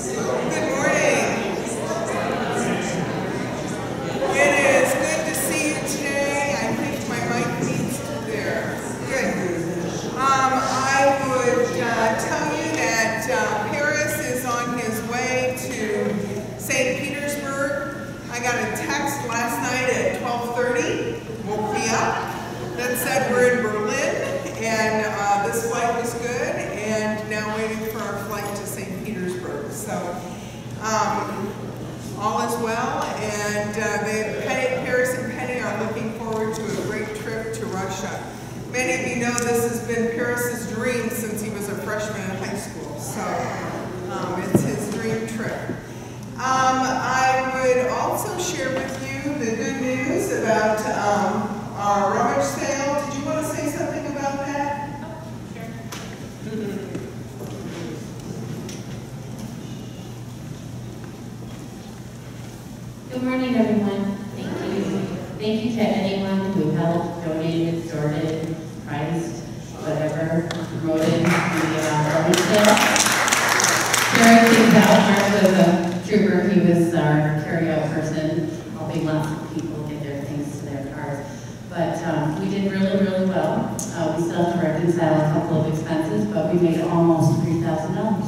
Good morning. It is good to see you today. I think my mic needs to there. Good. I would tell you that Paris is on his way to St. Petersburg. I got a text last night at 12:30, woke me up, that said we're in Berlin, and this flight was good, and now waiting for our flight to St. Petersburg. So all is well, and Paris and Penny are looking forward to a great trip to Russia. Many of you know this has been Paris's dream since he was a freshman in high school, so it's his dream trip. I would also share with you the good news about our rummage sale. Did you want to say something about that? Good morning, everyone. Thank you. Thank you to anyone who helped, donated, sorted, priced, whatever, promoted the rummage sale. Carrying things out. Mark was a trooper. He was our carry-out person, helping lots of people get their things to their cars. But we did really, really well. We still have to reconcile a couple of expenses, but we made almost $3,000.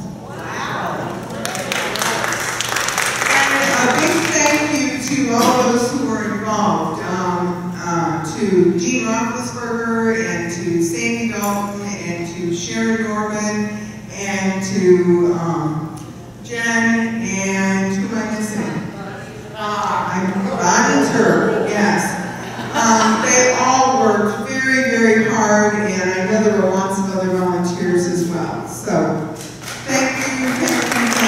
Thank you to all those who were involved, to Gene Roethlisberger and to Sandy Dalton and to Sharon Norman and to Jen and who am I missing? Bonnie Turk, yes. They all worked very, very hard, and I know there were lots of other volunteers as well. So thank you, thank you, thank you.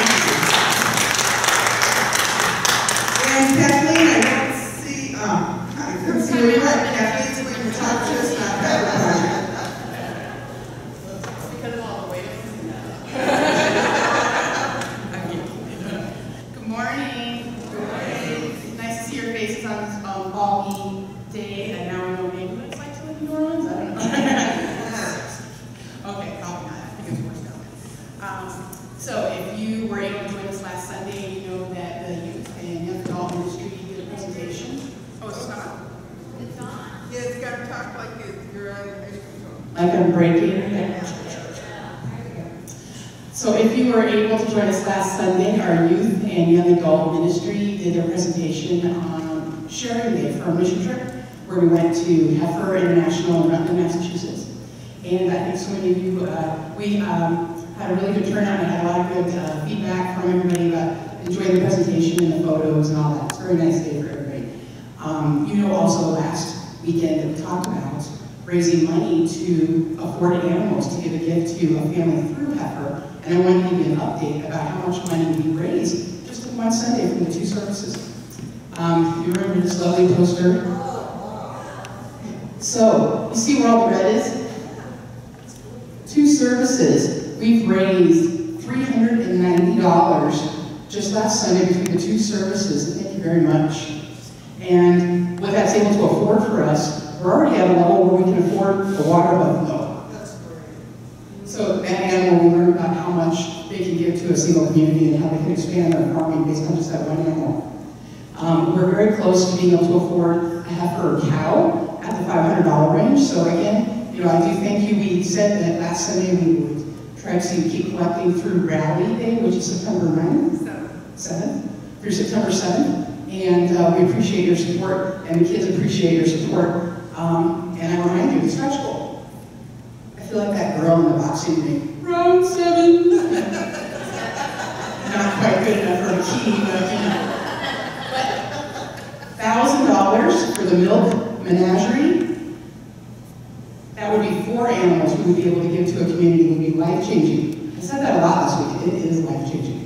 And Kathleen, I don't see her yet. Kathleen's going to talk to us about that project. Because of all the waiting. Good morning. Good morning. Nice to see your faces on this foggy day, and now we know maybe what it's like to live in New Orleans. I don't know. Okay, probably not. I think it's worse now. So if you were able to join us last Sunday, you know that the youth and young adult ministry did a presentation. Oh, it's not? It's on. Yeah, it's got to talk like you're on Like I'm breaking. So if you were able to join us last Sunday, our youth and young adult ministry did their presentation on Sharing Day for our mission trip, where we went to Heifer International in Rutland, Massachusetts. And I think so many of you, we had a really good turnout and had a lot of good feedback from everybody about enjoying the presentation and the photos and all that. It's a very nice day for everybody. You know also last weekend that we talked about raising money to afford animals to give a gift to a family through Heifer. And I want to give you an update about how much money we raised just in one Sunday from the two services. You remember this lovely poster? So, you see where all the red is? Two services. We've raised $390 just last Sunday between the two services. Thank you very much. And what that's able to afford for us, we're already at a level where we can afford the water buffalo. So that animal, we learn about how much they can give to a single community and how they can expand their farming based on just that one animal. We're very close to being able to afford a heifer or cow at the $500 range. So again, you know, I do thank you. We said that last Sunday we would try to keep collecting through Rally Day, which is September 9th, 7th, through September 7th. And we appreciate your support, and the kids appreciate your support. And I remind you, the stretch goal. I feel like that girl in the boxing ring, round 7. Not quite good enough for a key, but you know. $1,000 for the milk menagerie. That would be 4 animals we would be able to give to a community. It would be life-changing. I said that a lot this week. It is life-changing.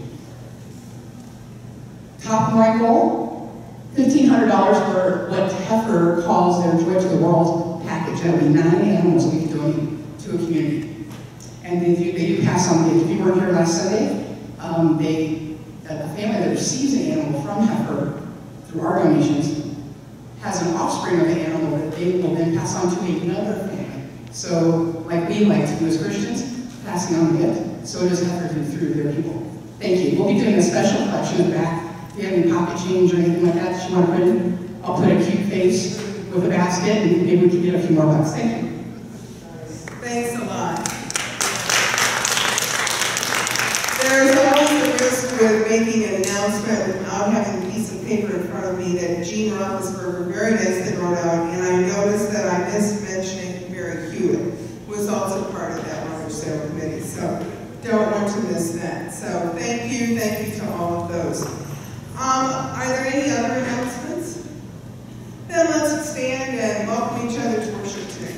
Top line goal, $1,500 for what Heifer calls their Joy to the World package. That would be 9 animals we could donate to a community. And they do pass on the gift. If you weren't here last Sunday, a family that receives an animal from Heifer through our donations has an offspring of the animal that they will then pass on to another family. So, like we like to do as Christians, passing on the gift, so does Heifer do through their people. Thank you. We'll be doing a special collection in the back. If you have any pocket change or anything like that you want to put in, I'll put a cute face with a basket and maybe we can get a few more bucks. Thank you. Thanks a lot. There's always the risk with making an announcement without having a piece of paper in front of me that Gene Roethlisberger very nicely wrote out, and I noticed that I missed mentioning Mary Hewitt, who was also part of that Mother Sale Committee, so don't want to miss that. So thank you to all of those. Are there any other announcements? Then let's stand and welcome each other to worship today.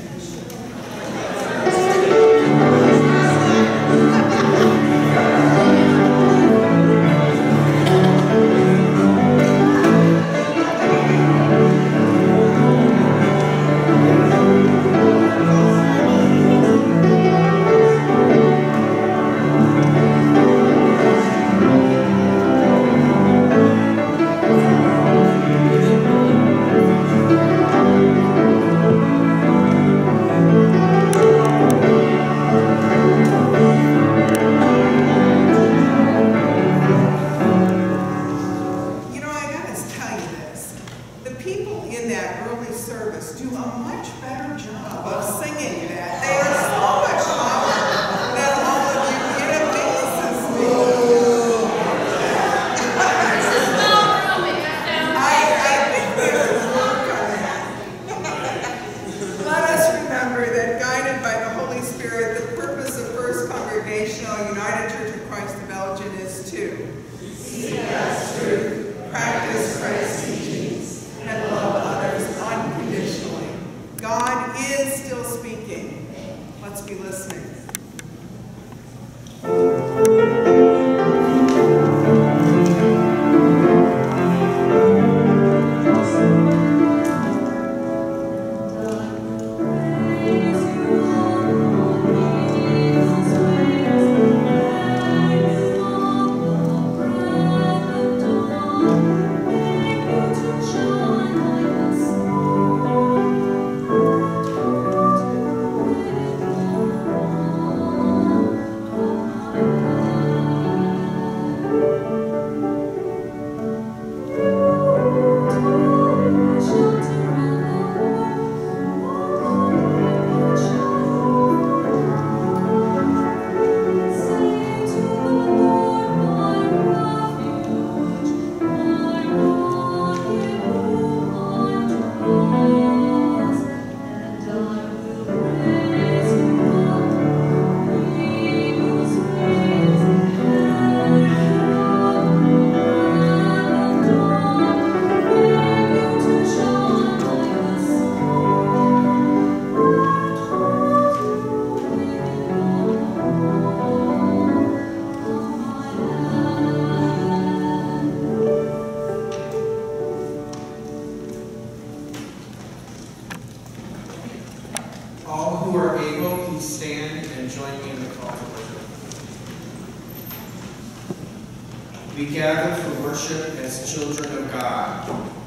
We gather for worship as children of God.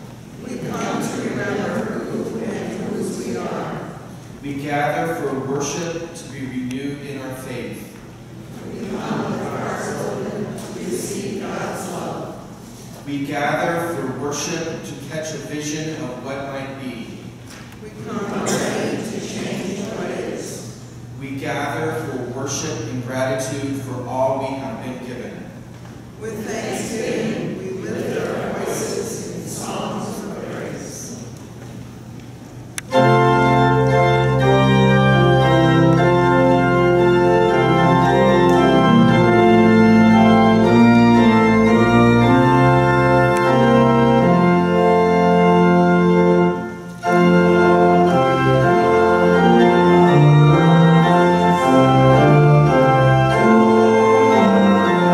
We come to remember who and whose we are. We gather for worship to be renewed in our faith. We come with hearts open to receive God's love. We gather for worship to catch a vision of what might be. We come ready to change what is. We gather for worship and gratitude for all we have been given. With thanksgiving, we lift our voices in songs of praise. Thank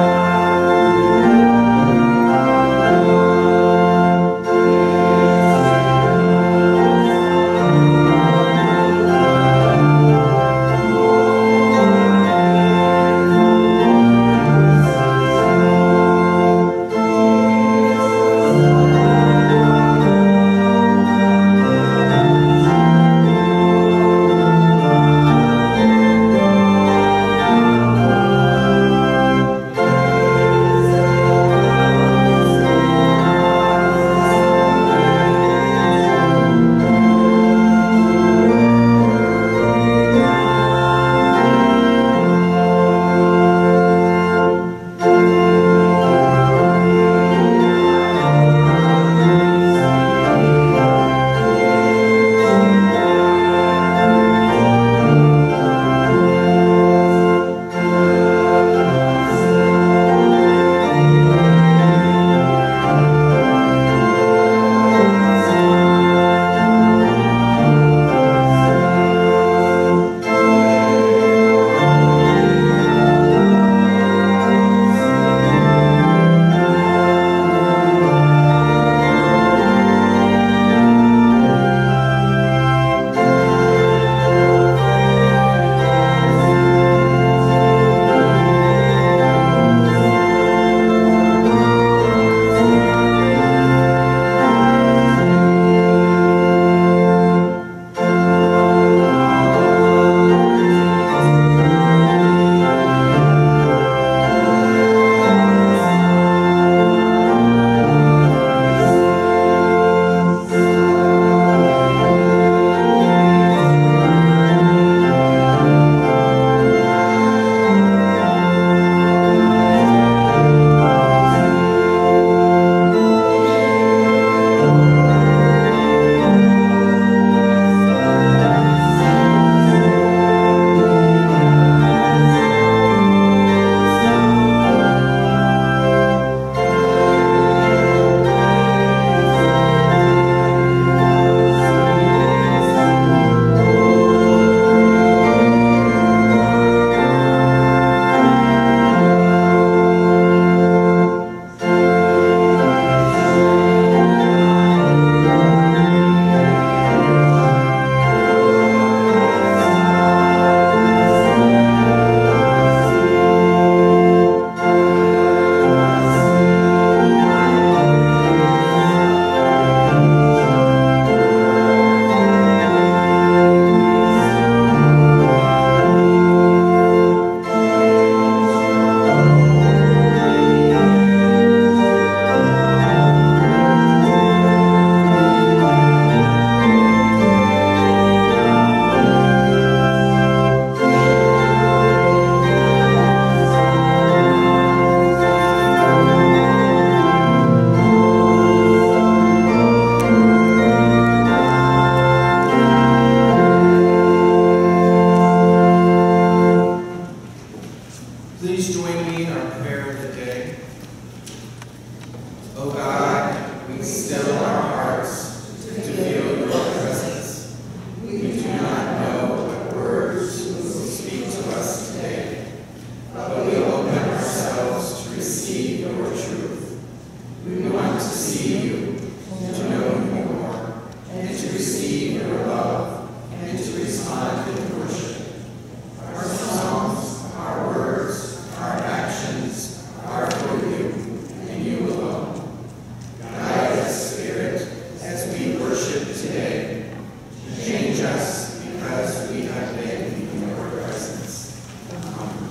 O God, we still our hearts to feel your presence. We do not know what words you will speak to us today, but we open ourselves to receive your truth. We want to see you, to know you more, and to receive your love, and to respond in worship. Our songs, our words, our actions are for you, and you alone. Guide us, Spirit, as we worship today. Change us because we have been in your presence. Amen.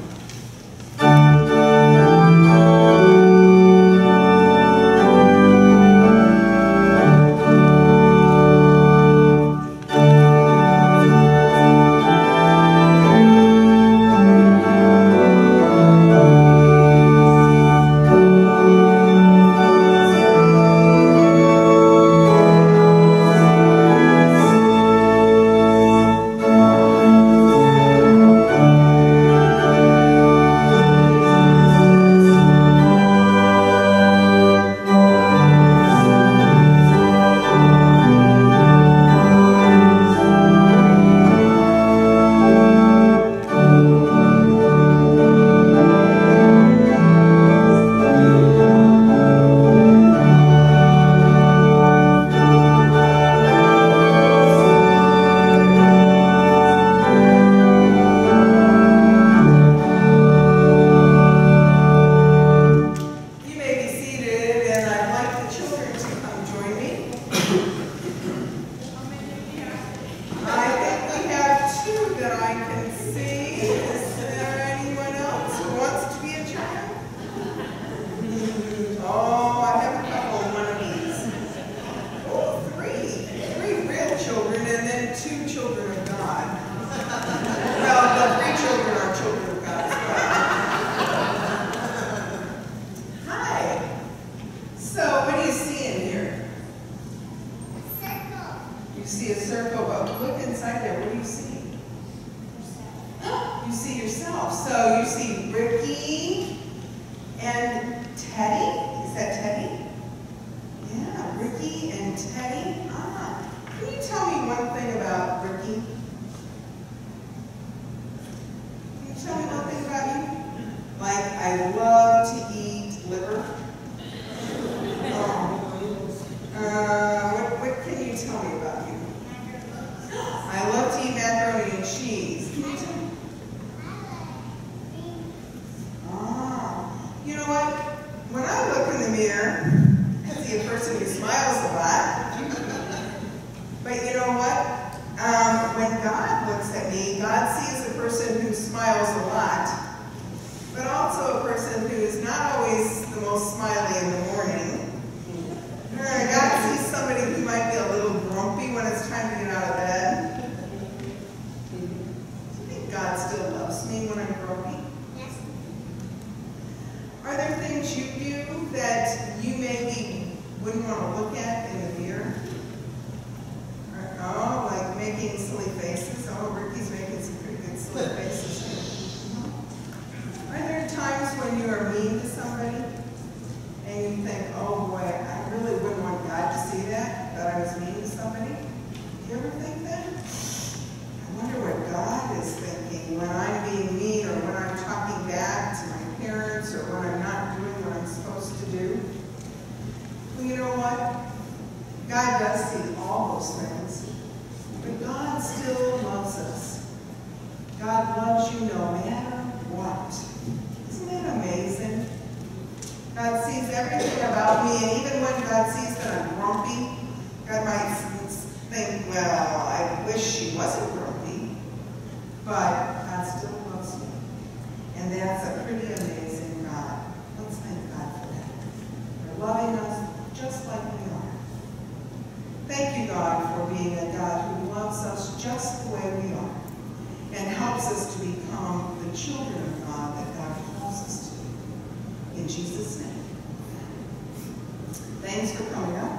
Thanks for coming up.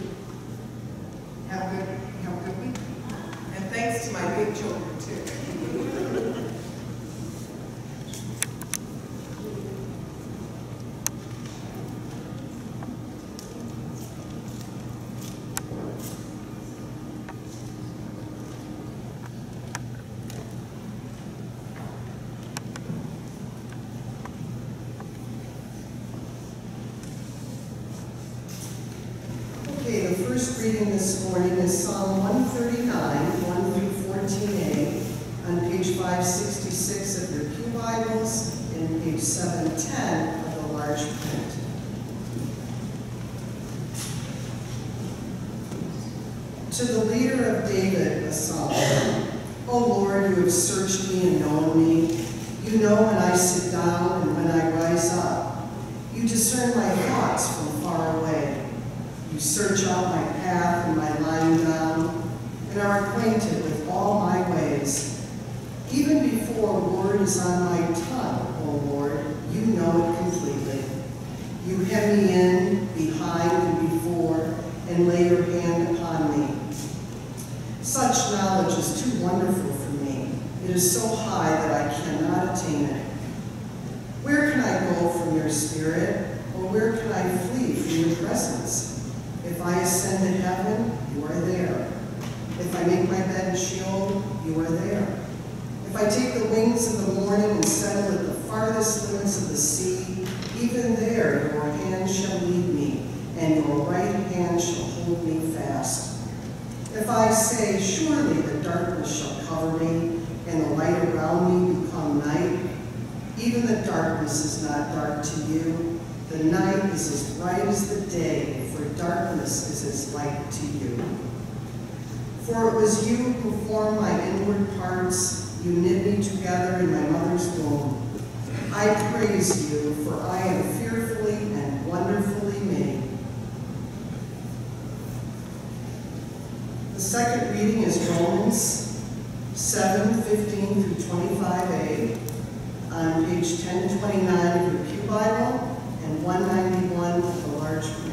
Have a good week. And thanks to my big children, too. Okay, the first reading this morning is Psalm 139, 1 through 14a, on page 566 of your Pew Bibles and page 710 of the large print. To the leader of David, a psalm. O Lord, you have searched me and known me. You know when I sit down and when I rise up. You discern my thoughts from far away. You search out my path and my lying down, and are acquainted with all my ways. Even before a word is on my tongue, O Lord, you know it completely. You hem me in, behind and before, and lay your hand upon me. Such knowledge is too wonderful for me. It is so high that I cannot attain it. Where can I go from your spirit, or where can I flee from your presence? If I ascend to heaven, you are there. If I make my bed in Sheol, you are there. If I take the wings of the morning and settle at the farthest limits of the sea, even there your hand shall lead me, and your right hand shall hold me fast. If I say, surely the darkness shall cover me, and the light around me become night, even the darkness is not dark to you. The night is as bright as the day, for darkness is as light to you. For it was you who formed my inward parts. You knit me together in my mother's womb. I praise you, for I am fearfully and wonderfully made. The second reading is Romans 7:15 through 25a on page 1029 of your Pew Bible and 191 of the large print.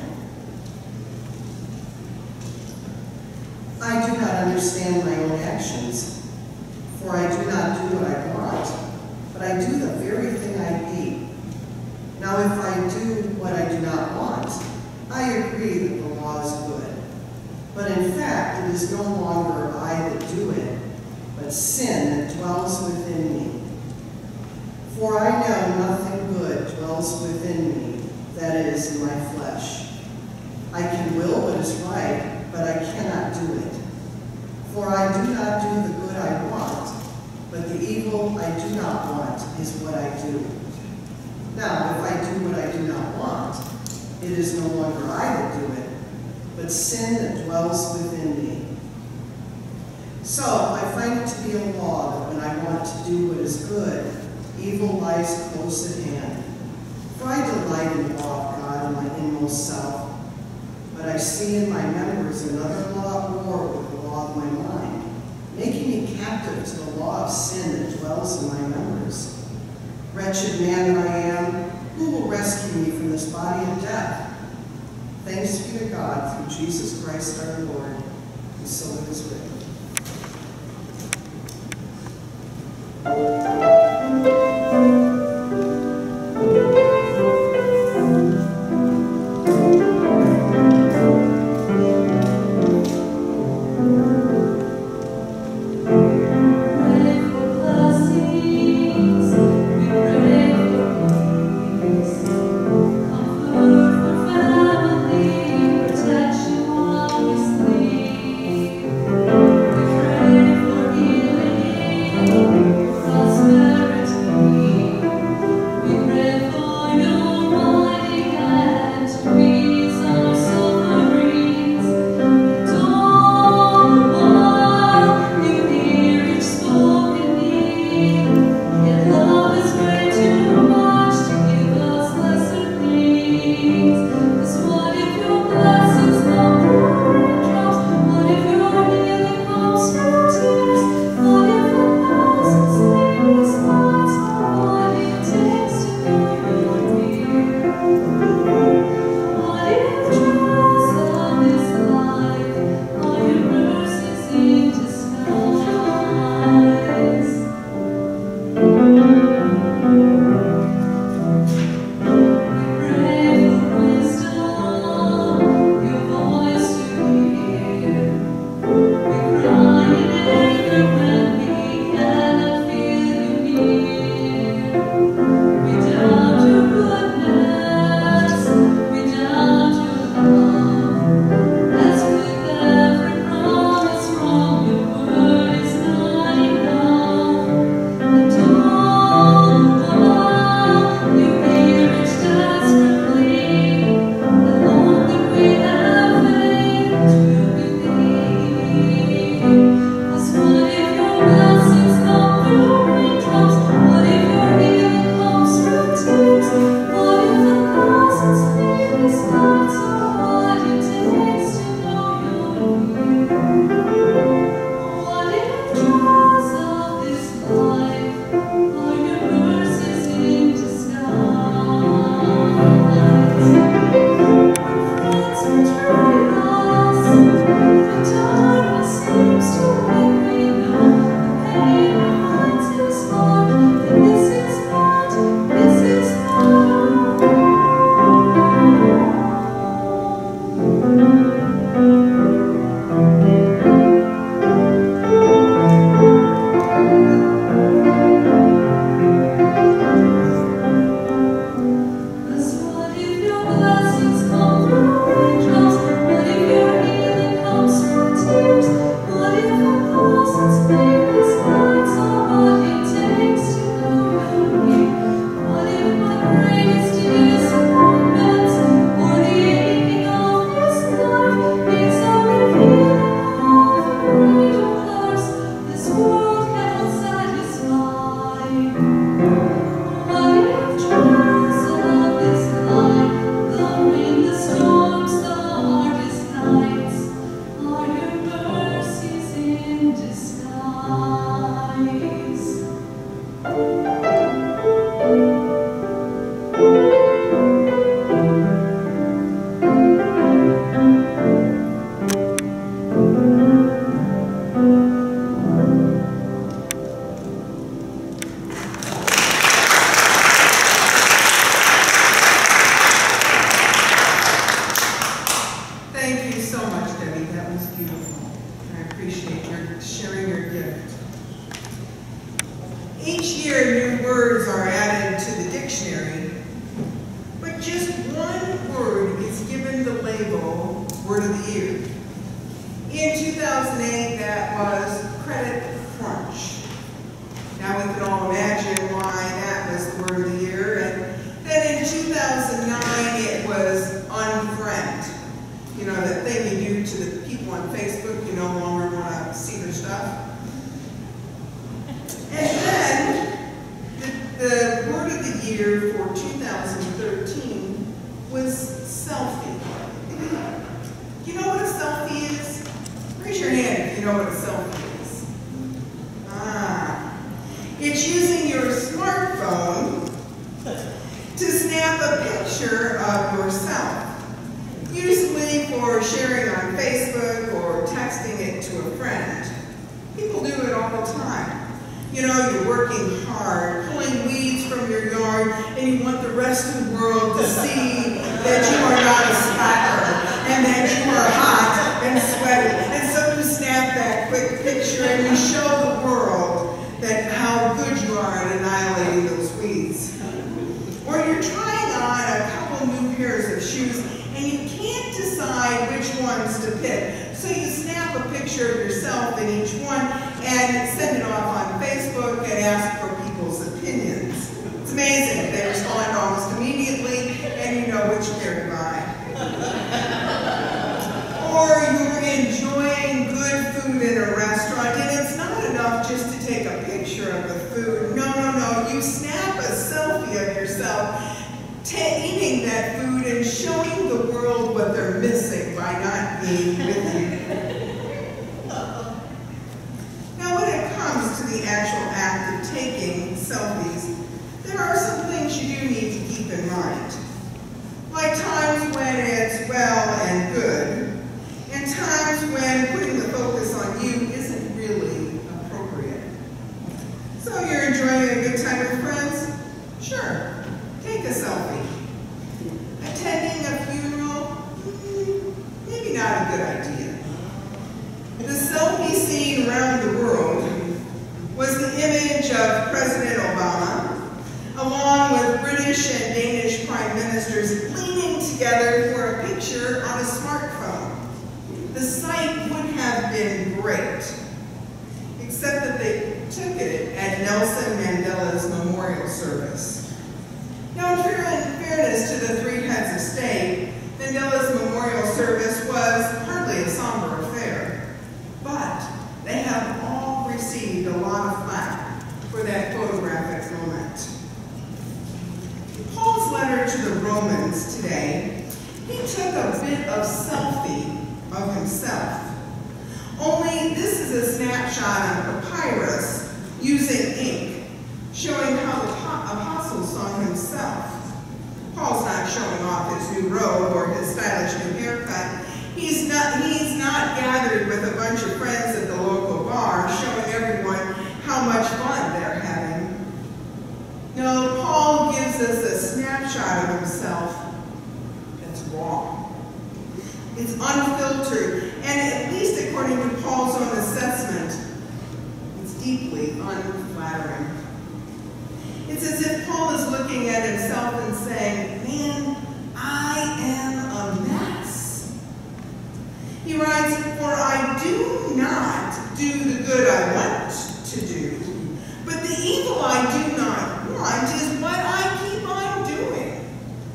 I do not understand my own actions, for I do not do what I want, but I do the very thing I hate. Now if I do what I do not want, I agree that the law is good. But in fact, it is no longer I that do it, but sin that dwells within me. For I know nothing good dwells within me, that is, in my flesh. I can will what is right, but I cannot do it. For I do not do the good I want, but the evil I do not want is what I do. Now, if I do what I do not want, it is no longer I that do it, but sin that dwells within me. So I find it to be a law that when I want to do what is good, evil lies close at hand. For I delight in the law of God in my inmost self, but I see in my members another law at war with the law of my mind, making me captive to the law of sin that dwells in my members. Wretched man that I am, who will rescue me from this body of death? Thanks be to God through Jesus Christ our Lord, and so it is written. Protection, obviously. word of the year. In 2008, that was credit crunch. Now we can all imagine why that was the word of the year. And then in 2009, it was unfriend. You know, that thing you do to the people on Facebook, you no longer want to see their stuff. And then the word of the year for 2013 was selfie. Do you know what a selfie is? Raise your hand if you know what a selfie is. It's using your smartphone to snap a picture of yourself, usually for sharing on Facebook or texting it to a friend. People do it all the time. You know, you're working hard, pulling weeds from your yard, and you want the rest of the world to see that you are not a slacker, and that you are hot and sweaty. And so you snap that quick picture and you show the world that how good you are at annihilating those weeds. Or you're trying on a couple new pairs of shoes and you can't decide which ones to pick. So you snap a picture of yourself in each one and send it off on Facebook and ask for people's opinions. It's amazing. They respond almost immediately and you know which pair to buy. Or you're enjoying good food in a restaurant and it's not enough just to take a picture of the food. No. You snap a selfie of yourself eating that food and showing the world what they're missing by not being with you. Now when it comes to the actual act of taking selfies, there are some things you do need to keep in mind. Like times when it's well and good, and times when putting the focus on you isn't really appropriate. So you're enjoying a good time with friends? Sure, take a selfie. Attending a funeral? Maybe not a good idea. The selfie seen around the world was the image of President Obama, along with British and Danish prime ministers leaning together for a picture on a smartphone. The sight would have been great, except that they took it at Nelson Mandela's memorial service. Now, in fairness to the three heads of state, Mandela's memorial service was hardly a somber affair, but they have all received a lot of flack for that photographic moment. Paul's letter to the Romans today, he took a bit of selfie of himself. Only this is a snapshot of papyrus using ink, showing how the apostle saw himself. Paul's not showing off his new robe or his stylish new haircut. He's not gathered with a bunch of friends at the local bar, showing everyone how much fun they're having. No, Paul gives us a snapshot of himself that's raw. It's unfiltered, and at least according to Paul's own assessment, it's deeply unflattering. It's as if Paul is looking at himself and saying, man, I am a mess. He writes, for I do not do the good I want to do, but the evil I do not want is what I keep on doing.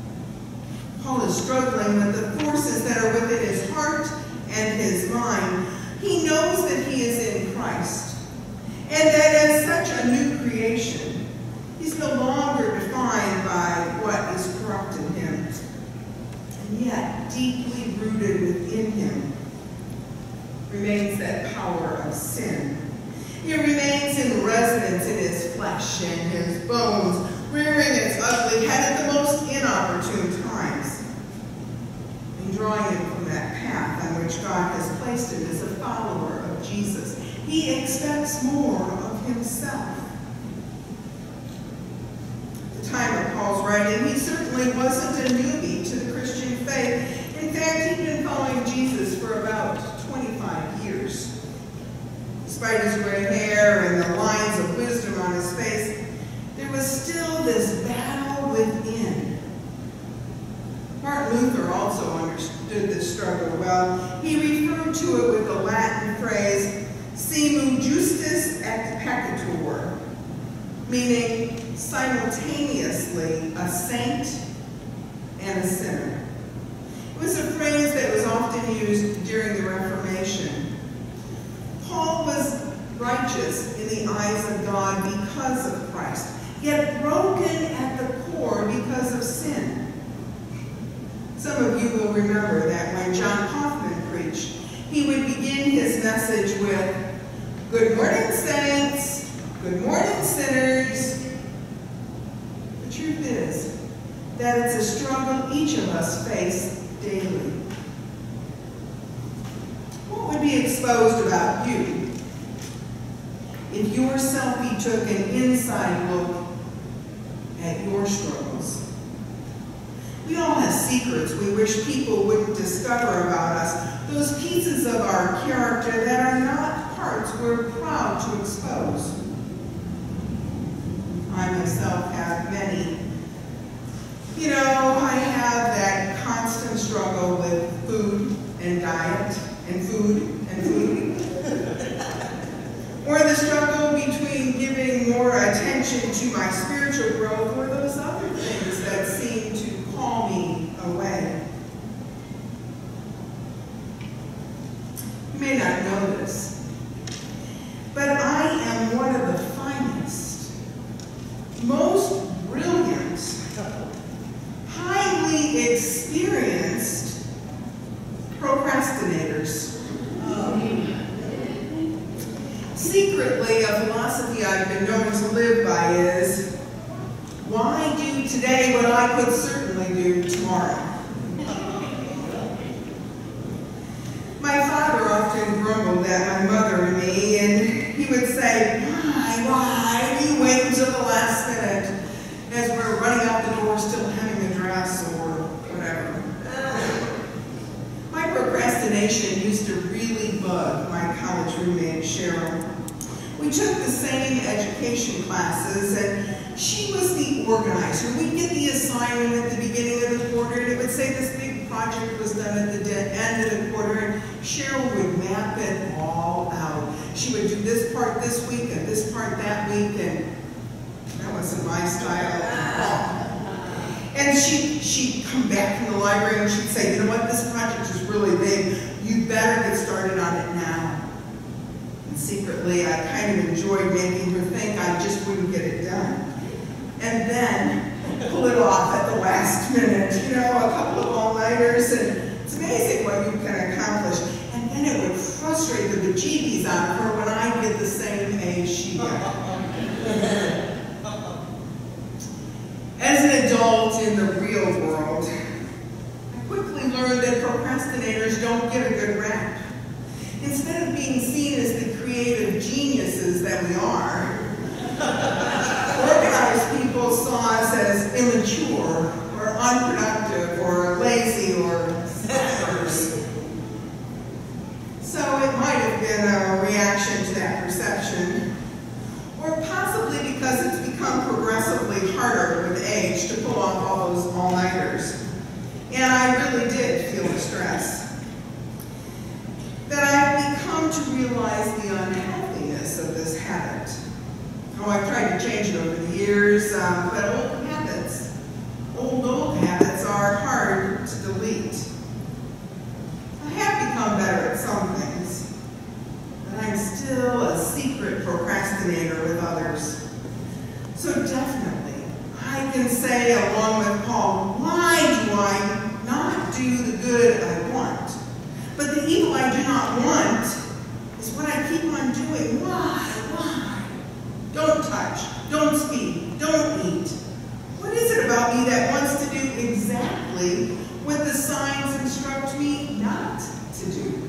Paul is struggling with the forces that are within his heart and his mind. He knows that he is in Christ, and that as such a new creation, he's no longer defined by what is corrupt in him, and yet deeply rooted within him remains that power of sin. It remains in residence in his flesh and his bones, rearing its ugly head at the most inopportune times, and drawing him from that path on which God has placed him as a follower of Jesus. He expects more of himself. At the time of Paul's writing, he certainly wasn't a newbie to the Christian faith. In fact, he'd been following Jesus for about 25 years. Despite his gray hair and the lines of wisdom on his face, there was still this battle within. Martin Martin Luther also understood this struggle well. He referred to it with the Latin phrase, simu justus et peccator, meaning simultaneously a saint and a sinner. It was a phrase that was often used during the Reformation. Paul was righteous in the eyes of God because of Christ, yet broken at the core because of sin. Some of you will remember that when John Hoffman preached, he would begin his message with, "Good morning, saints. Good morning, sinners." The truth is that it's a struggle each of us face daily. What would be exposed about you if your selfie took an inside look at your struggles? We all have secrets we wish people wouldn't discover about us, those pieces of our character that are not parts we're proud to expose. I myself have many. You know, I have that constant struggle with food and diet and food and food. Or the struggle between giving more attention to my spiritual growth or those other things that seem to call me away. You may not know this, but I am one of the finest, most brilliant, highly experienced procrastinators. Secretly, a philosophy I've been known to live by is, why do today what I could certainly do tomorrow? My father often grumbled at my mother and me, and he would say, why do you wait until the last minute as we're running out the door still having a dress or whatever? My procrastination used to really bug my college roommate, Cheryl. We took the same education classes, and she was the organizer. We'd get the assignment at the beginning of the quarter, and it would say this big project was done at the end of the quarter, and Cheryl would map it all out. She would do this part this week and this part that week, and that wasn't my style at all. And she'd come back from the library and she'd say, you know what, this project is really big. You better get started on it now. And secretly, I kind of enjoyed making her think I just wouldn't get it done. And then pull it off at the last minute, you know, a couple of all-nighters, and it's amazing what you can accomplish. And then it would frustrate the bejeebies out of her when I get the same A she got. As an adult in the real world, I quickly learned that procrastinators don't get a good rap. Instead of being seen as the creative geniuses that we are, organized people saw us as immature or unproductive or lazy or suckers. So it might have been a reaction to that perception, or possibly because it's become progressively harder with age to pull off all those all-nighters. And I really did feel the stress. That I've become to realize the unhealthiness of this habit. Oh, I've tried to change it over the years, but old habits are hard to delete. I have become better at some things, but I'm still a secret procrastinator with others. So definitely, I can say along with Paul, why do I not do the good I want? But the evil I do not want is what I keep on doing. Why? Don't touch, don't speak, don't eat. What is it about me that wants to do exactly what the signs instruct me not to do?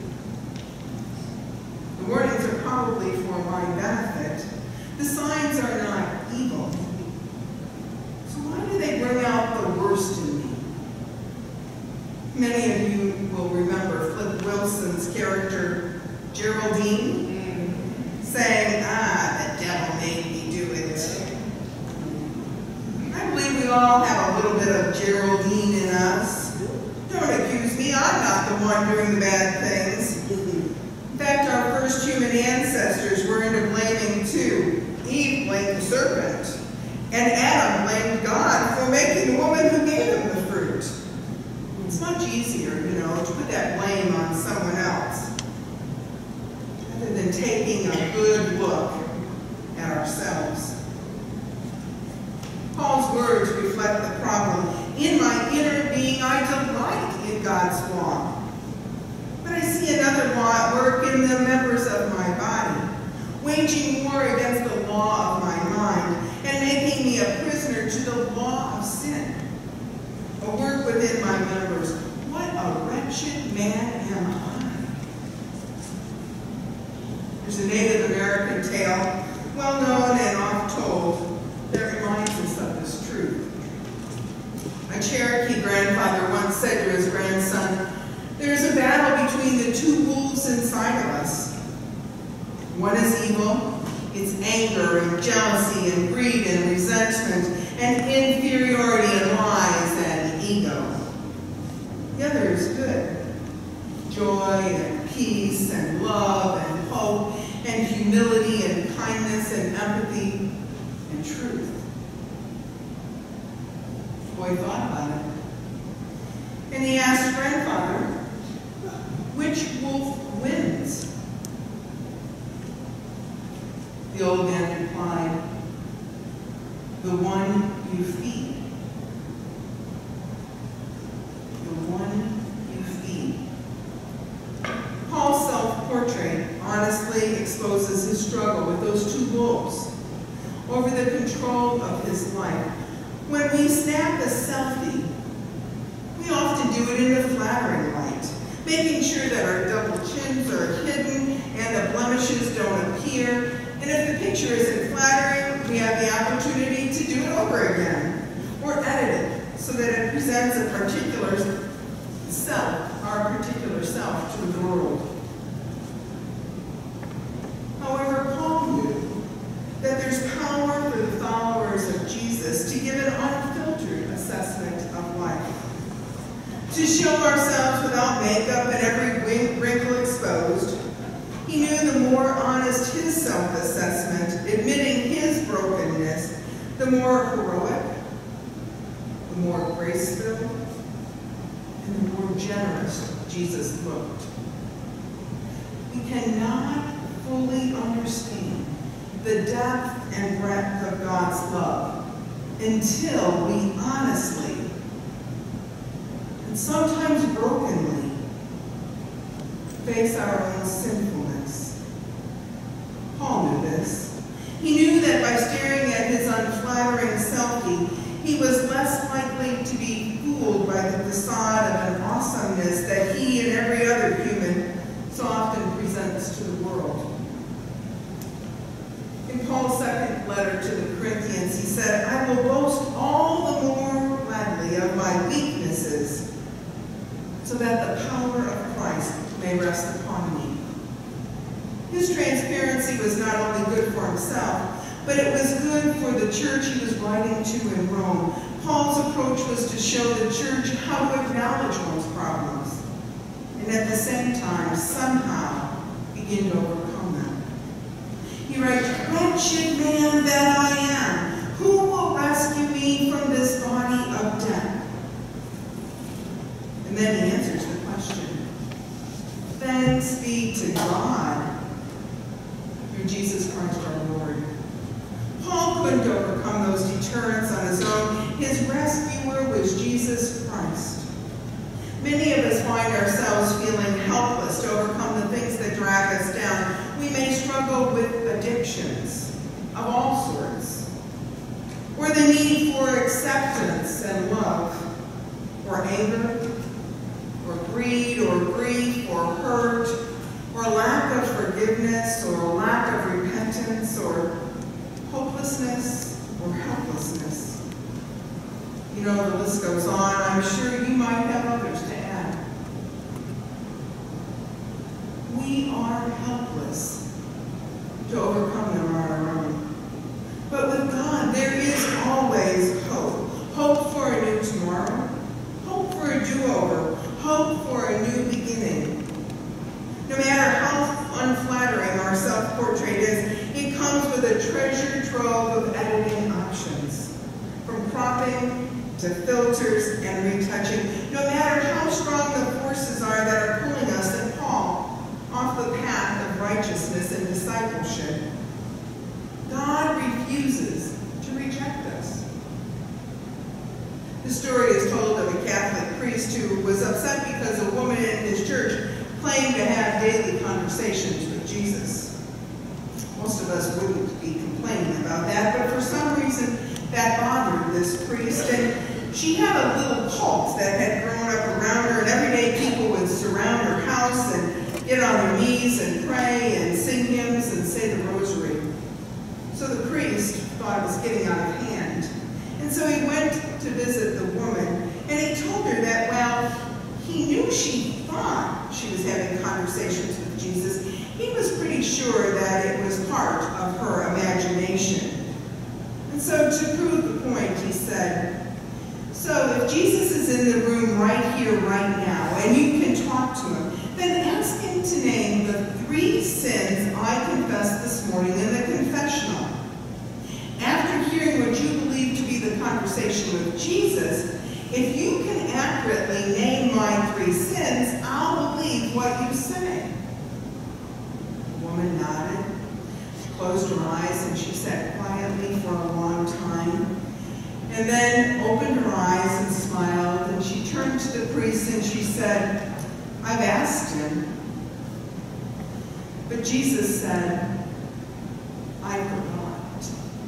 The warnings are probably for my benefit. The signs are not evil. So why do they bring out the worst in me? Many of you will remember Flip Wilson's character, Geraldine, saying, the devil made me do it. I believe we all have a little bit of Geraldine in us. the one doing the bad things. In fact, our first human ancestors were into blaming too. Eve blamed the serpent, and Adam blamed God for making the woman who gave him the fruit. It's much easier, to put that blame on someone else, rather than taking a good look at ourselves. Paul's words reflect the problem. In my inner being, I delight in God's law. But I see another law at work in the members of my body, waging war against the law of my mind and making me a prisoner to the law of sin. A work within my members. What a wretched man am I. There's a Native American tale, well known and oft told, that reminds us of this truth. A Cherokee grandfather once said to his grandson, "There's a battle between the two wolves inside of us. One is evil, it's anger and jealousy and greed and resentment and inferiority and lies and ego. The other is good, joy and peace and love and hope and humility and kindness and empathy and truth." The boy thought about it. And he asked grandfather, "Which wolf wins?" The old man replied, "The one you feed." The one you feed. Paul's self-portrait honestly exposes his struggle with those two wolves over the control of his life. When we snap a selfie, we often do it in a flattering light, making sure that our double chins are hidden and the blemishes don't appear. And if the picture isn't flattering, we have the opportunity to do it over again or edit it so that it presents a particular self, our particular self, to the world. However, Paul knew that there's power for the followers of Jesus to give an unfiltered assessment of life, to show ourselves without makeup and every wrinkle exposed. He knew the more honest his self-assessment, admitting his brokenness, the more heroic, the more grace-filled, and the more generous Jesus looked. We cannot fully understand the depth and breadth of God's love until we honestly, and sometimes brokenly, face our own sinfulness. Paul knew this. He knew that by staring at his unflattering selfie, he was less likely to be fooled by the facade of an awesomeness that he and every other human so often presents to the world. In Paul's second letter to the Corinthians, he said, "I will boast all the more gladly of my weaknesses, so that the power of Christ may rest upon me." His transparency was not only good for himself, but it was good for the church he was writing to in Rome. Paul's approach was to show the church how to acknowledge one's problems, and at the same time, somehow, begin to overcome them. He writes, "Wretched man that I am, who will rescue me from this body of death?" And then he answers the question. Thanks be to God through Jesus Christ our Lord. Paul couldn't overcome those deterrents on his own. His rescuer was Jesus Christ. Many of us find ourselves feeling helpless to overcome the things that drag us down. We may struggle with addictions of all sorts, or the need for acceptance and love, or anger, or greed, or grief, or hurt, or lack of forgiveness, or lack of repentance, or hopelessness, or helplessness. You know, the list goes on. I'm sure you might have others to add. We are helpless to overcome them on our own. But with God, there is always hope. Hope for a new tomorrow, hope for a do-over, hope for a new beginning. closer and retouching, no matter how strong the forces are that are pulling us and Paul off the path of righteousness and discipleship. God refuses to reject us. The story is told of a Catholic priest who was upset because a woman in his church claimed to have daily conversations with Jesus. Most of us wouldn't be complaining about that, but for some reason that bothered this priest, and she had a little cult that had grown up around her, and every day people would surround her house and get on their knees and pray and sing hymns and say the rosary. So the priest thought it was getting out of hand, and so he went to visit the woman, and he told her that, well, he knew she thought she was having conversations with Jesus. He was pretty sure that it was part of her imagination. And so to prove the point, he said, so if Jesus is in the room right here, right now, and you can talk to him, then ask him to name the 3 sins I confessed this morning in the confessional. After hearing what you believe to be the conversation with Jesus, if you can accurately name my 3 sins, I'll believe what you say. The woman nodded, closed her eyes, and she sat quietly for a long time, and then opened her eyes and smiled, and she turned to the priest and she said, I've asked him. But Jesus said, I forgot.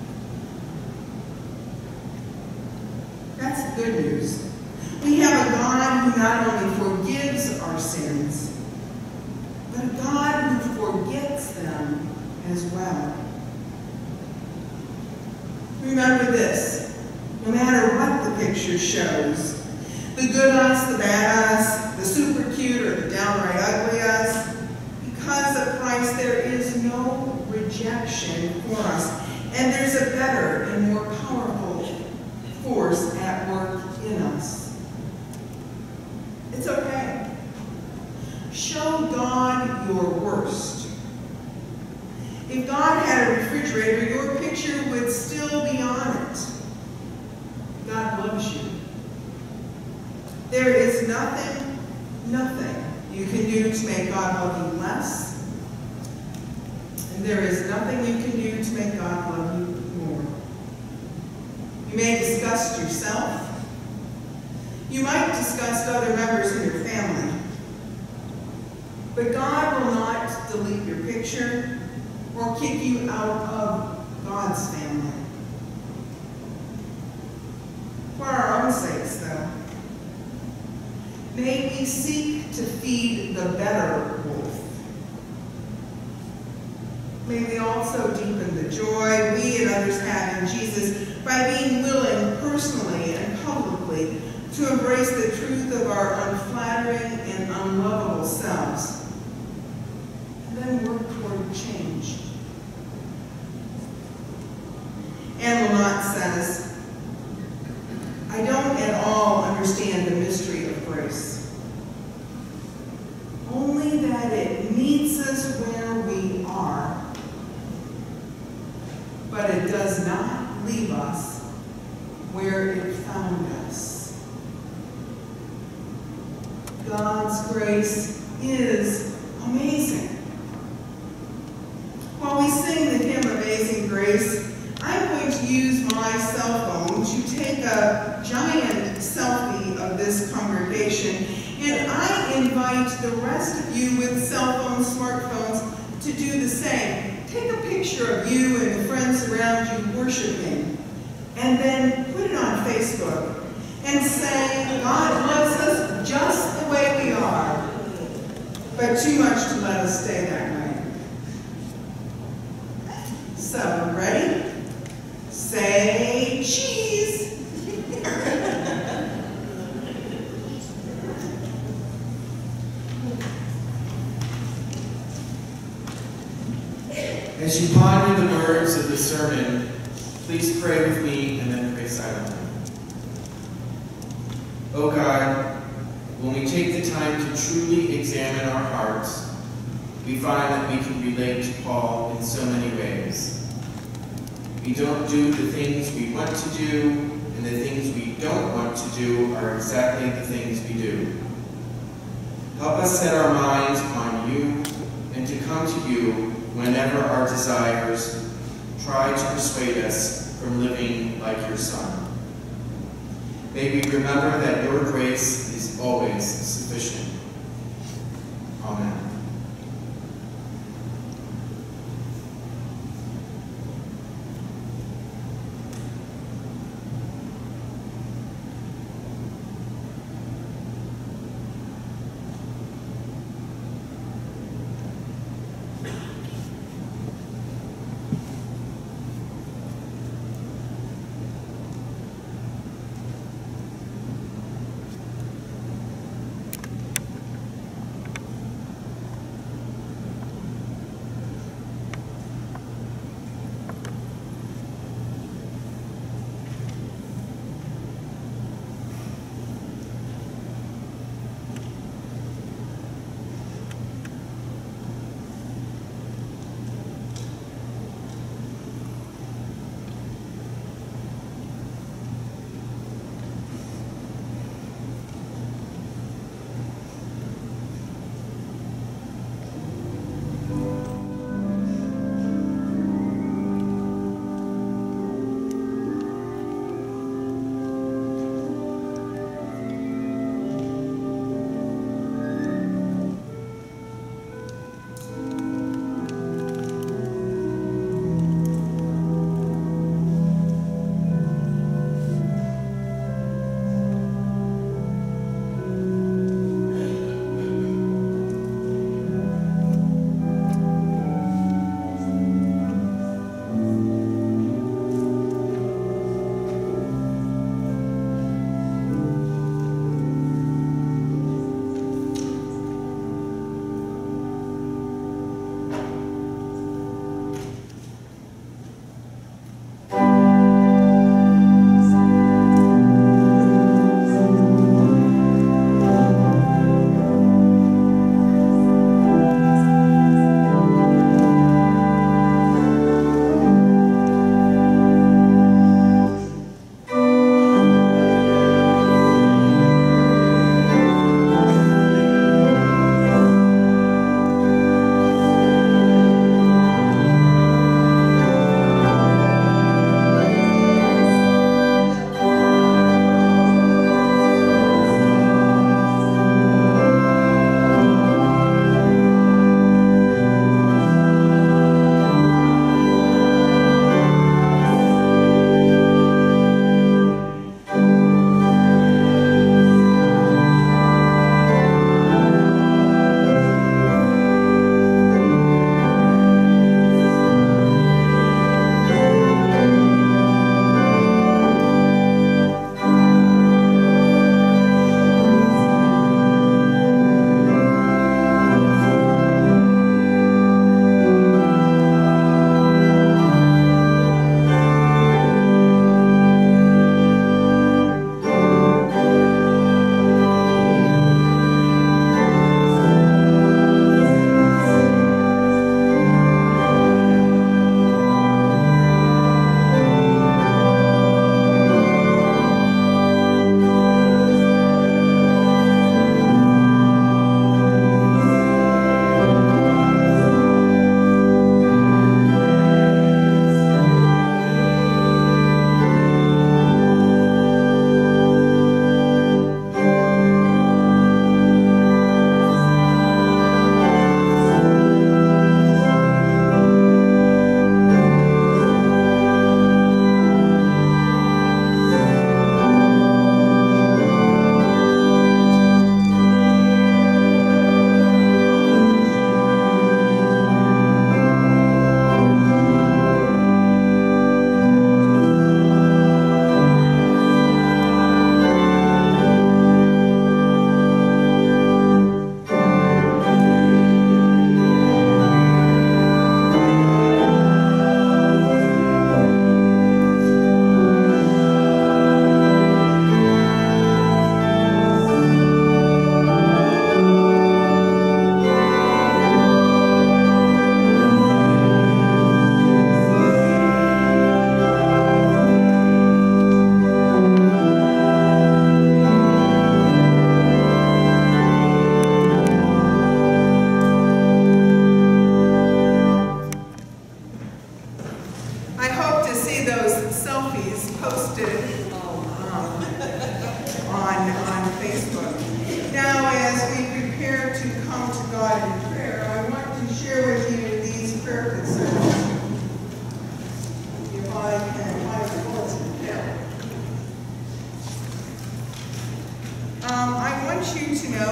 That's good news. We have a God who not only forgives our sins, but a God who forgets them as well. Remember this, no matter what the picture shows, the good us, the bad us, the super cute or the downright ugly us, because of Christ there is no rejection for us, and there's a better and more powerful force at work in us. It's okay. Show God your worst. If God had a refrigerator, your picture would still be on it. God loves you. There is nothing you can do to make God love you less, and there is nothing you can do to make God love you more. You may disgust yourself. You might disgust other members of your family. But God will not delete your picture or kick you out of God's family. For our own sakes, though, may we seek to feed the better wolf. May we also deepen the joy we and others have in Jesus by being willing personally and publicly to embrace the truth of our unflattering and unlovable selves, and then work toward change. Anne Lamott says, I don't at all understand the mystery of grace, only that it meets us where we are, but it does not leave us where it found us. God's grace is amazing. While we sing the hymn Amazing Grace, I'm going to use my cell phone to take a giant selfie of this congregation, and I invite the rest of you with cell phones, smartphones, to do the same. Take a picture of you and the friends around you worshiping, and then put it on Facebook and say, God loves us just the way we are, but too much to let us stay that way. So, ready? Say cheese. As you ponder the words of the sermon, please pray with me and then pray silently. Oh God, when we take the time to truly examine our hearts, we find that we can relate to Paul in so many ways. We don't do the things we want to do, and the things we don't want to do are exactly the things we do. Help us set our minds on you and to come to you whenever our desires try to persuade us from living like your Son. May we remember that your grace is always sufficient. Amen.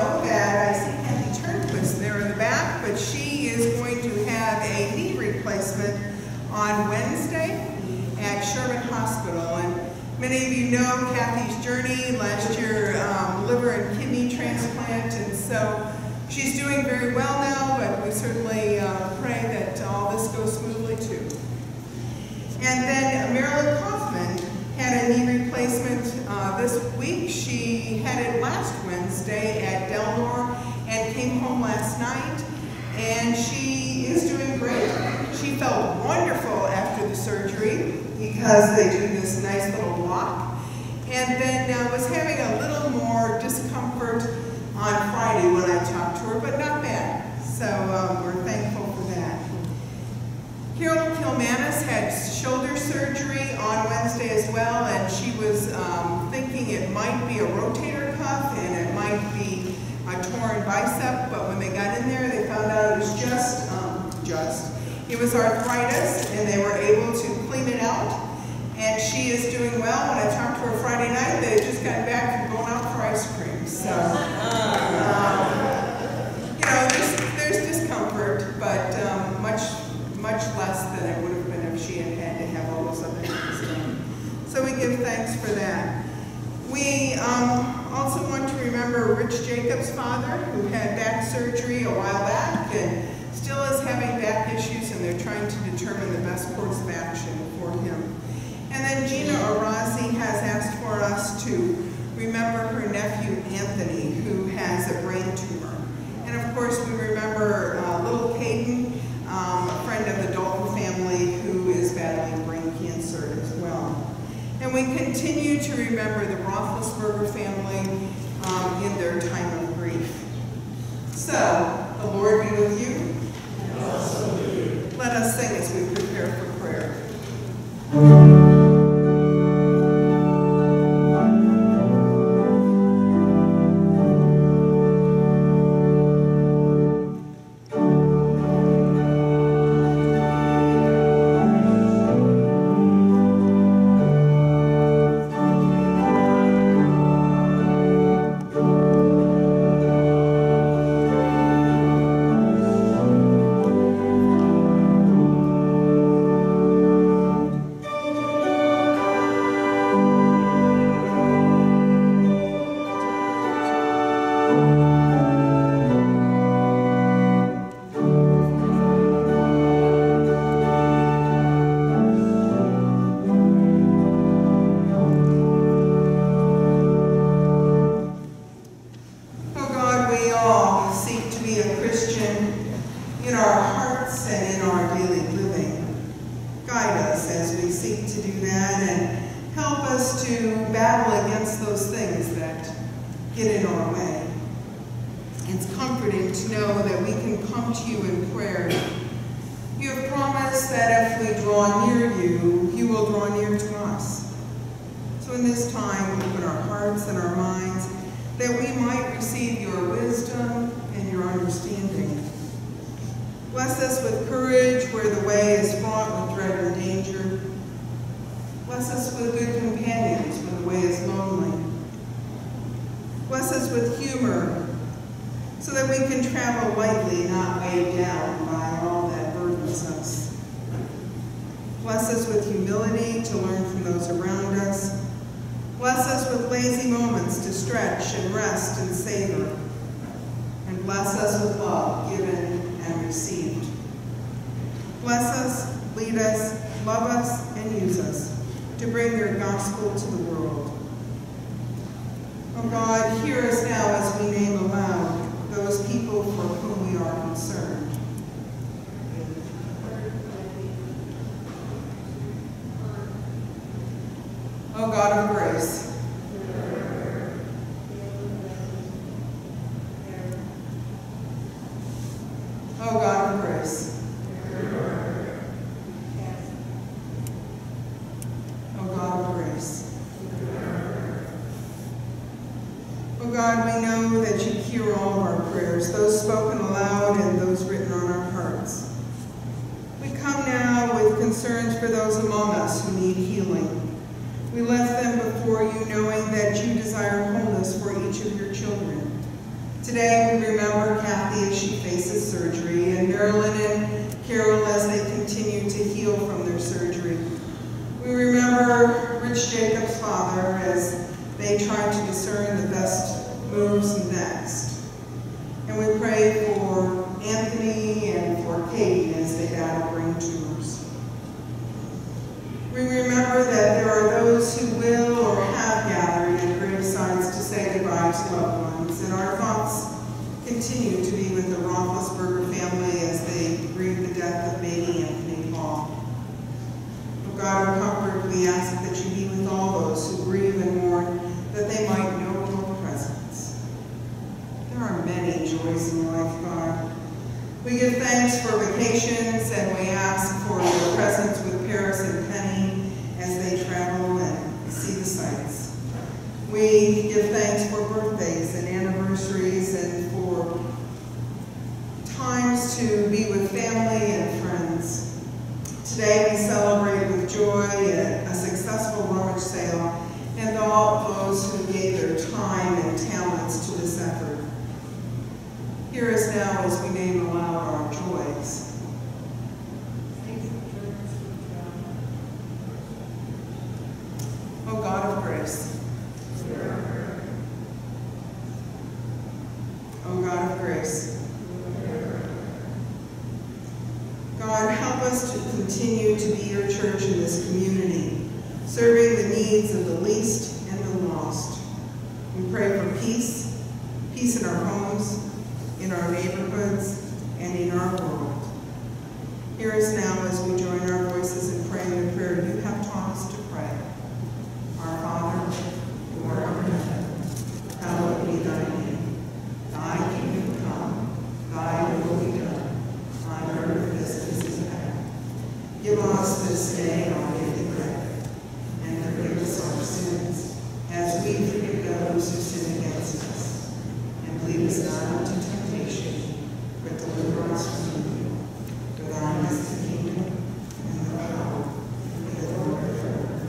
know that I see Kathy Turnquist there in the back, but she is going to have a knee replacement on Wednesday at Sherman Hospital. And many of you know Kathy's journey last year, liver and kidney transplant, and so she's doing very well now, but we certainly pray that all this goes smoothly too. And then Marilyn Kaufman had a knee replacement this week. She had it last Wednesday at Delnor and came home last night, and she is doing great. She felt wonderful after the surgery because they do this nice little walk, and then was having a little more discomfort on Friday when I talked to her, but not bad. So we're thankful for that. Carol Kilmanis had shoulder surgery on Wednesday as well, and she was thinking it might be a rotator cuff and it might be a torn bicep, but when they got in there, they found out it was it was arthritis, and they were able to clean it out, and she is doing well. When I talked to her Friday night, they had just gotten back from going out for ice cream. So, you know, there's discomfort, but much less than it would have been if she had had to have all those other things done. So we give thanks for that. We also want to remember Rich Jacobs' father, who had back surgery a while back and still is having back issues, and they're trying to determine the best course of action for him. And then Gina Arazi has asked for us to remember her nephew Anthony, who has a brain tumor. And of course we remember little Caden, a friend of the Dalton family, who is battling brain cancer as well. And we continue to remember the Roethlisberger family in their time of grief. So, the Lord be with you. And also with you. Let us sing as we prepare for prayer. Today we remember Kathy as she faces surgery, and Marilyn and Carol as they continue to heal from their surgery. We remember Rich Jacob's father as they try to discern the best moves next. And we pray for Anthony and for Kate as they battle brain tumors. We remember that there are those who will or have gathered at gravesites to say goodbye to loved ones, and our thoughts continue to be with the Roethlisberger family as they grieve the death of baby Anthony Paul. O God of comfort, we ask that you be with all those who grieve and mourn, that they might know your presence. There are many joys in life, God. We give thanks for vacations, and we ask for your presence with Paris and Penny as they travel and see the sights. We give thanks for birthdays and anniversaries and for times to be with family and friends. Today we celebrate with joy a successful rummage sale and all those who gave their time and talents to this effort. Hear us now as we name aloud our joys. O God of grace. O God of grace. God, help us to continue to be your church in this community, serving the needs of the least and the lost. We pray for peace, peace in our homes, in our neighborhoods, and in our world. Hear us now as we join our voices in praying the prayer you have taught us to pray. Our Father, who art in heaven, hallowed be thy name. Thy kingdom come, thy will be done, on earth as it is in heaven. Give us this day our daily bread, and forgive us our sins, as we forgive those who sin against us. And lead us not into temptation, but deliver us from evil. For thine is the kingdom, and the power, and the glory forever.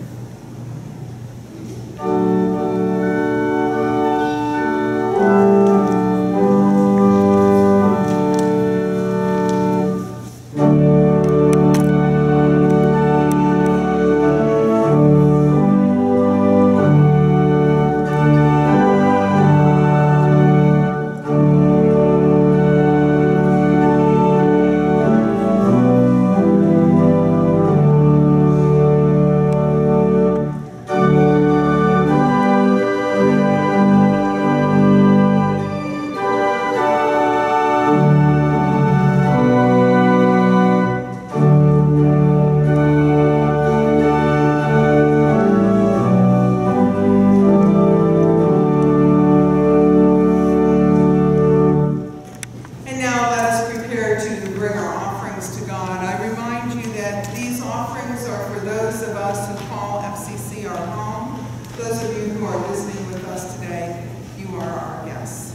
F.C.C. our home. Those of you who are visiting with us today, you are our guests.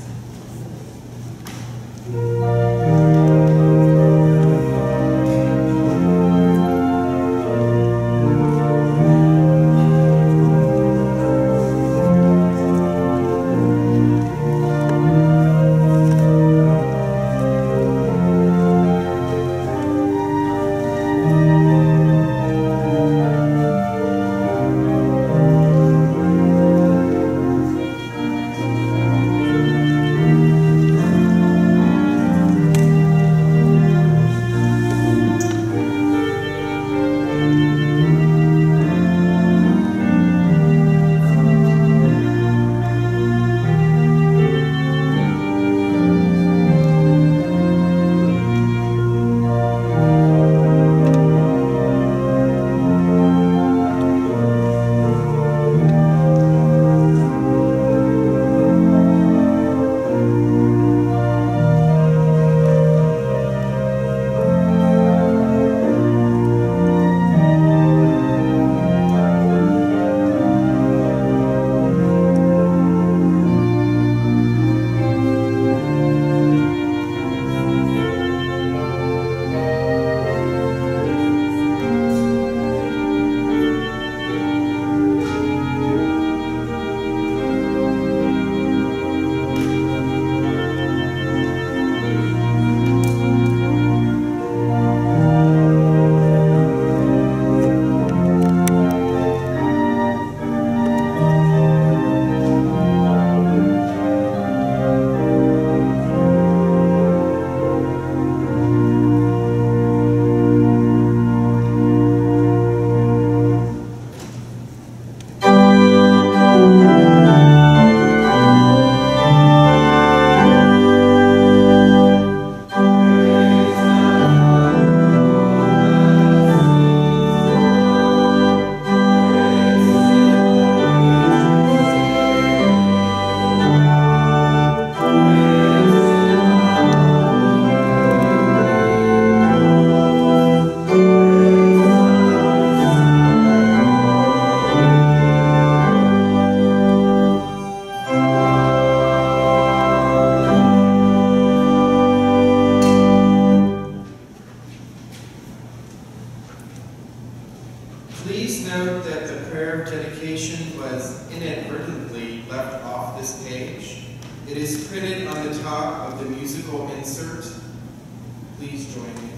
the musical insert. Please join me.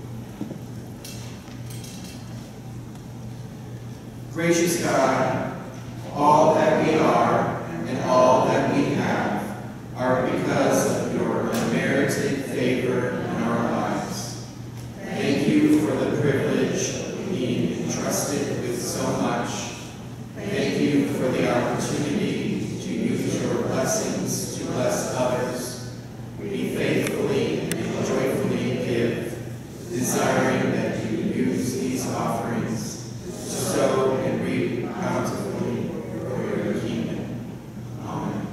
Gracious God, all that we are and all that we have are because of your unmerited favor in our lives. Thank you for the privilege of being entrusted with so much. Thank you for the opportunity to use your blessings to bless others. We faithfully and joyfully give, desiring that you use these offerings to sow and reap bountifully for your kingdom. Amen.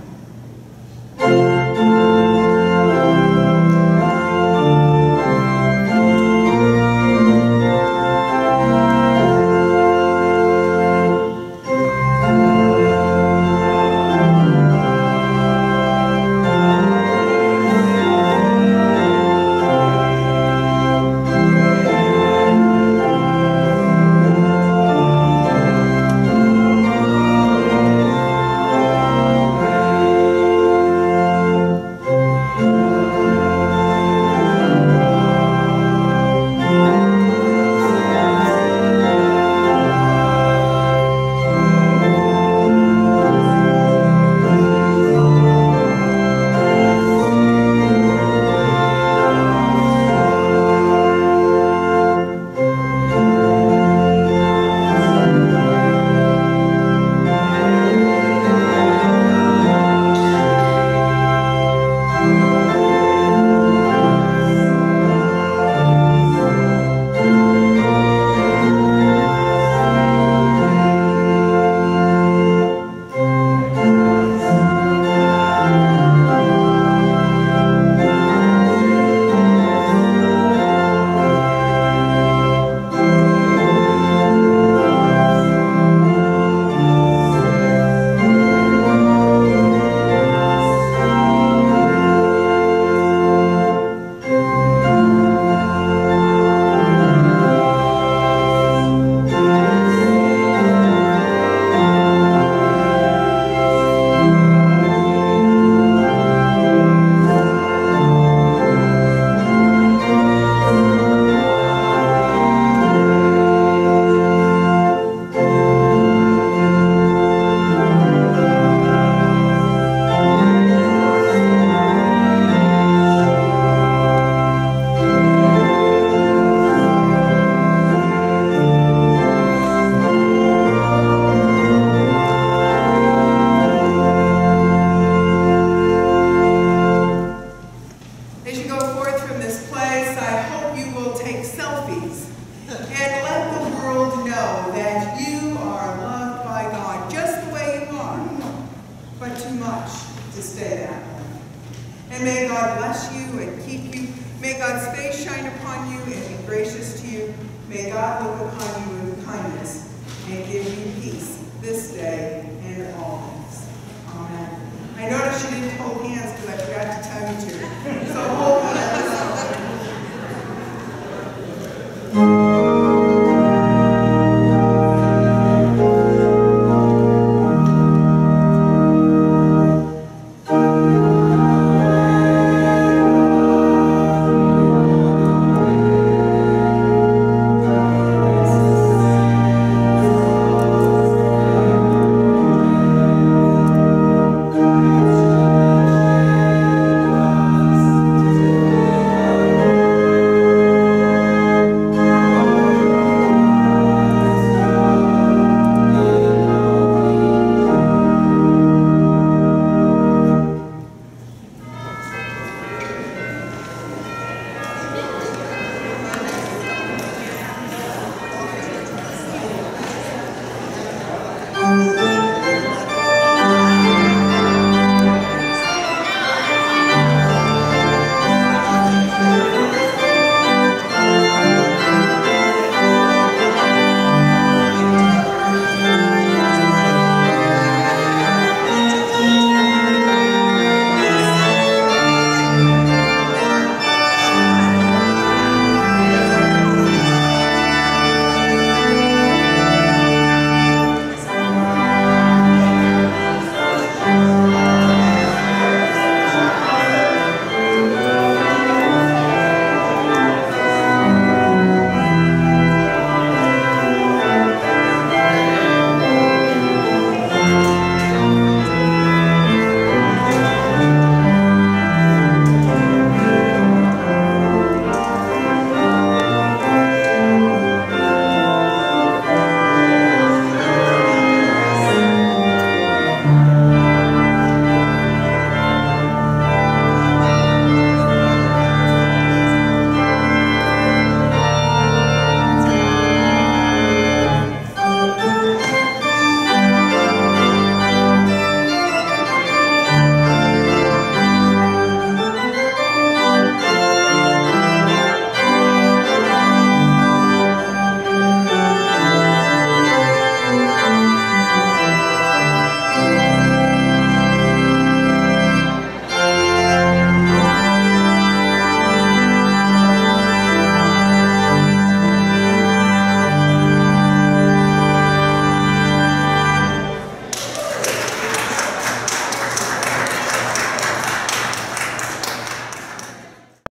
And may God bless you and keep you. May God's face shine upon you and be gracious to you. May God look upon you with kindness and give you peace this day and always. Amen. I noticed you didn't hold hands because I forgot to tell you to.